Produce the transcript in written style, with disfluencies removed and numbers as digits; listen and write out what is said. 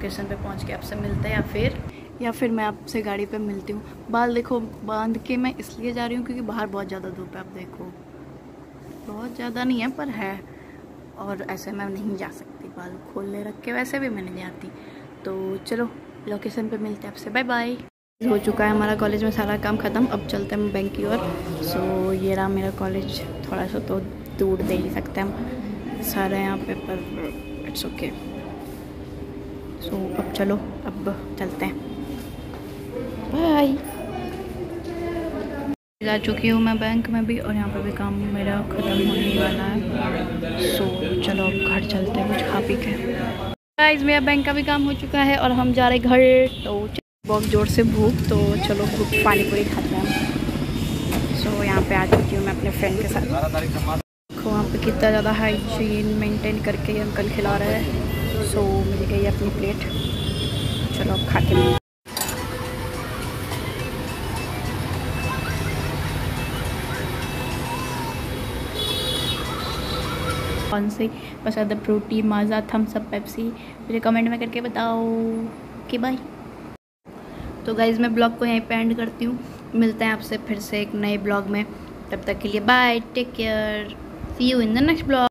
Location पे पहुंच के आपसे मिलते हैं, या फिर मैं आपसे गाड़ी पे मिलती हूँ। बाल देखो बांध के मैं इसलिए जा रही हूँ क्योंकि बाहर बहुत ज़्यादा धूप है। आप देखो बहुत ज़्यादा नहीं है पर है, और ऐसे मैं नहीं जा सकती बाल खोले रख के, वैसे भी मैं नहीं जाती। तो चलो लोकेशन पे मिलते हैं आपसे, बाय बाय। हो चुका है हमारा कॉलेज में सारा काम ख़त्म, अब चलते हैं बैंक की ओर। सो ये रहा मेरा कॉलेज, थोड़ा सा तो दूर दे ही सकते हैं हम, सारे यहाँ पे, पर इट्स ओके। सो अब चलो अब चलते हैं, बाय। जा चुकी हूँ मैं बैंक में भी, और यहाँ पे भी काम मेरा ख़त्म होने वाला है। सो चलो अब घर चलते हैं कुछ खा पी के। गाइस मेरा बैंक का भी काम हो चुका है और हम जा रहे घर। तो बहुत ज़ोर से भूख, तो चलो पानी पूरी खाते हैं। सो यहाँ पे आ चुकी हूँ मैं अपने फ्रेंड के साथ। देखो वहाँ पे कितना ज़्यादा हाइजीन मेंटेन करके ये अंकल खिला रहे हैं। सो मिल गई अपनी प्लेट, चलो अब खा के मिलते। कौन सी पसंद है, फ्रूटी, माजा, थम्स अप, पेप्सी, मुझे कमेंट में करके बताओ कि बाय। तो गाइज़ मैं ब्लॉग को यहीं पे एंड करती हूँ, मिलते हैं आपसे फिर से एक नए ब्लॉग में। तब तक के लिए bye, take care, see you in the next blog.